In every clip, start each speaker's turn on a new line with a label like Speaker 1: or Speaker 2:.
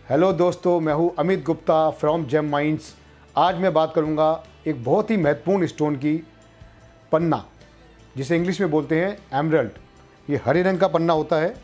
Speaker 1: Hello दोस्तों, मैं हूं Amit Gupta from gem minds. आज मैं बात करूंगा एक बहुत ही महत्वपूर्ण स्टोन की, पन्ना, जिसे इंग्लिश में बोलते हैं एमरल्ड। ये हरे रंग का पन्ना होता है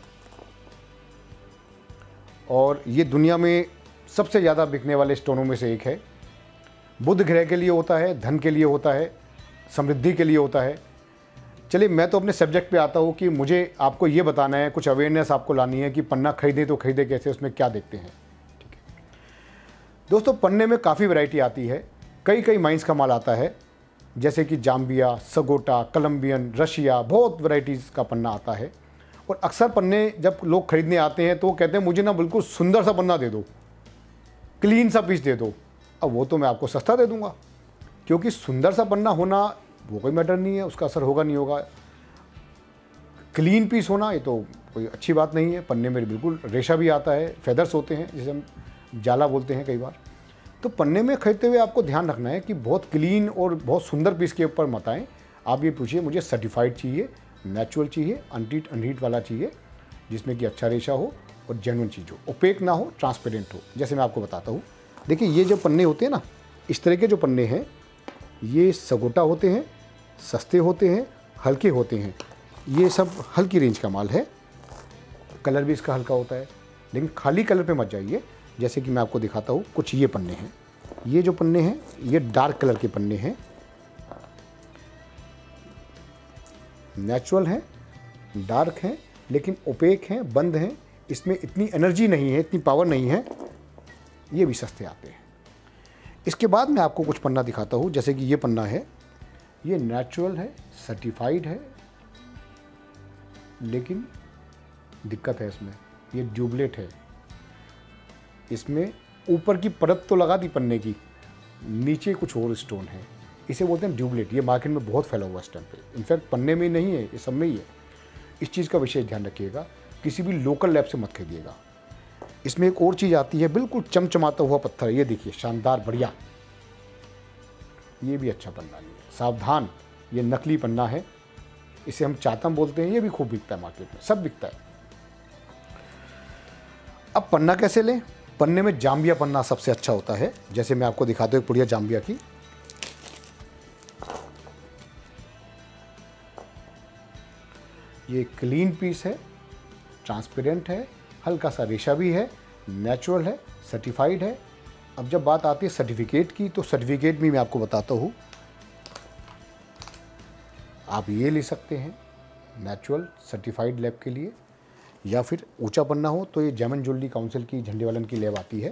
Speaker 1: और ये दुनिया में सबसे ज़्यादा बिकने वाले स्टोनों में से एक है। बुध ग्रह के लिए होता है, धन के लिए होता है, समृद्धि के लिए होता है। चलिए, मैं तो अपने सब्जेक्ट पे आता हूँ कि मुझे आपको ये बताना है, कुछ अवेयरनेस आपको लानी है कि पन्ना खरीदें तो खरीदें कैसे, उसमें क्या देखते हैं। ठीक है दोस्तों, पन्ने में काफ़ी वैरायटी आती है, कई माइंस का माल आता है, जैसे कि जाम्बिया, सगोटा, कोलंबियन, रशिया, बहुत वैरायटीज़ का पन्ना आता है। और अक्सर पन्ने जब लोग खरीदने आते हैं तो वो कहते हैं मुझे ना बिल्कुल सुंदर सा पन्ना दे दो, क्लीन सा पीस दे दो। अब वो तो मैं आपको सस्ता दे दूंगा, क्योंकि सुंदर सा पन्ना होना वो कोई मैटर नहीं है, उसका असर होगा नहीं होगा। क्लीन पीस होना ये तो कोई अच्छी बात नहीं है। पन्ने में बिल्कुल रेशा भी आता है, फेदर्स होते हैं, जिसे हम जाला बोलते हैं कई बार। तो पन्ने में खरीदते हुए आपको ध्यान रखना है कि बहुत क्लीन और बहुत सुंदर पीस के ऊपर मत आएँ। आप ये पूछिए मुझे सर्टिफाइड चाहिए, नेचुरल चाहिए, अनहीट वाला चाहिए, जिसमें कि अच्छा रेशा हो और जेन्युइन चीज़ हो, ओपेक ना हो, ट्रांसपेरेंट हो। जैसे मैं आपको बताता हूँ, देखिए ये जो पन्ने होते हैं ना, इस तरह के जो पन्ने हैं, ये सगोटा होते हैं, सस्ते होते हैं, हल्के होते हैं। ये सब हल्की रेंज का माल है। कलर भी इसका हल्का होता है, लेकिन खाली कलर पे मत जाइए। जैसे कि मैं आपको दिखाता हूँ, कुछ ये पन्ने हैं। ये जो पन्ने हैं ये डार्क कलर के पन्ने हैं, नेचुरल हैं, डार्क हैं, लेकिन ओपेक हैं, बंद हैं। इसमें इतनी एनर्जी नहीं है, इतनी पावर नहीं है। ये भी सस्ते आते हैं। इसके बाद मैं आपको कुछ पन्ना दिखाता हूँ, जैसे कि ये पन्ना है, ये नेचुरल है, सर्टिफाइड है, लेकिन दिक्कत है इसमें, ये ड्यूबलेट है। इसमें ऊपर की परत तो लगा दी पन्ने की, नीचे कुछ और स्टोन है, इसे बोलते हैं ड्यूबलेट। ये मार्केट में बहुत फैला हुआ स्टैम्प है, इनफैक्ट पन्ने में ही नहीं है, ये सब में ही है। इस चीज़ का विशेष ध्यान रखिएगा, किसी भी लोकल लैब से मत खरीदिएगा। इसमें एक और चीज़ आती है, बिल्कुल चमचमाता हुआ पत्थर, ये देखिए, शानदार, बढ़िया। ये भी अच्छा पन्ना नहीं है, सावधान, ये नकली पन्ना है। इसे हम चातम बोलते हैं, ये भी खूब बिकता है मार्केट में, सब बिकता है। अब पन्ना कैसे लें? पन्ने में जाम्बिया पन्ना सबसे अच्छा होता है। जैसे मैं आपको दिखाता हूँ पुड़िया जाम्बिया की। ये क्लीन पीस है, ट्रांसपेरेंट है, हल्का सा रेशा भी है, नेचुरल है, सर्टिफाइड है। अब जब बात आती है सर्टिफिकेट की, तो सर्टिफिकेट भी मैं आपको बताता हूँ। आप ये ले सकते हैं नेचुरल सर्टिफाइड लैब के लिए, या फिर ऊंचा पन्ना हो तो ये जेमन ज्वेलरी काउंसिल की, झंडेवालन की लैब आती है,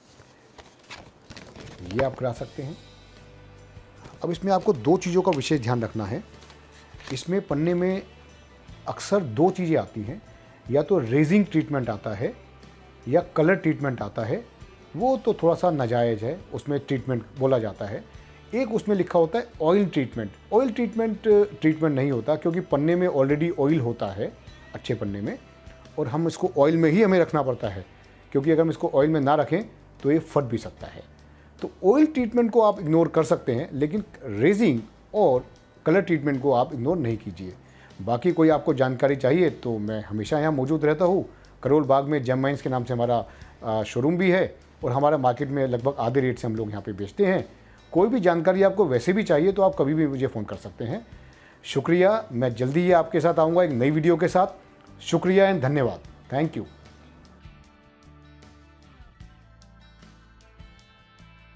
Speaker 1: ये आप करा सकते हैं। अब इसमें आपको दो चीज़ों का विशेष ध्यान रखना है। इसमें पन्ने में अक्सर दो चीज़ें आती हैं, या तो रेजिंग ट्रीटमेंट आता है या कलर ट्रीटमेंट आता है। वो तो थोड़ा सा नाजायज़ है, उसमें ट्रीटमेंट बोला जाता है। एक उसमें लिखा होता है ऑयल ट्रीटमेंट। ऑयल ट्रीटमेंट नहीं होता, क्योंकि पन्ने में ऑलरेडी ऑयल होता है, अच्छे पन्ने में, और हम इसको ऑयल में ही हमें रखना पड़ता है, क्योंकि अगर हम इसको ऑयल में ना रखें तो ये फट भी सकता है। तो ऑयल ट्रीटमेंट को आप इग्नोर कर सकते हैं, लेकिन रेजिंग और कलर ट्रीटमेंट को आप इग्नोर नहीं कीजिए। बाकी कोई आपको जानकारी चाहिए तो मैं हमेशा यहाँ मौजूद रहता हूँ। करोल बाग में जेम माइंड्स के नाम से हमारा शोरूम भी है, और हमारा मार्केट में लगभग आधे रेट से हम लोग यहाँ पे बेचते हैं। कोई भी जानकारी आपको वैसे भी चाहिए तो आप कभी भी मुझे फ़ोन कर सकते हैं। शुक्रिया, मैं जल्दी ही आपके साथ आऊँगा एक नई वीडियो के साथ। शुक्रिया एंड धन्यवाद। Thank you.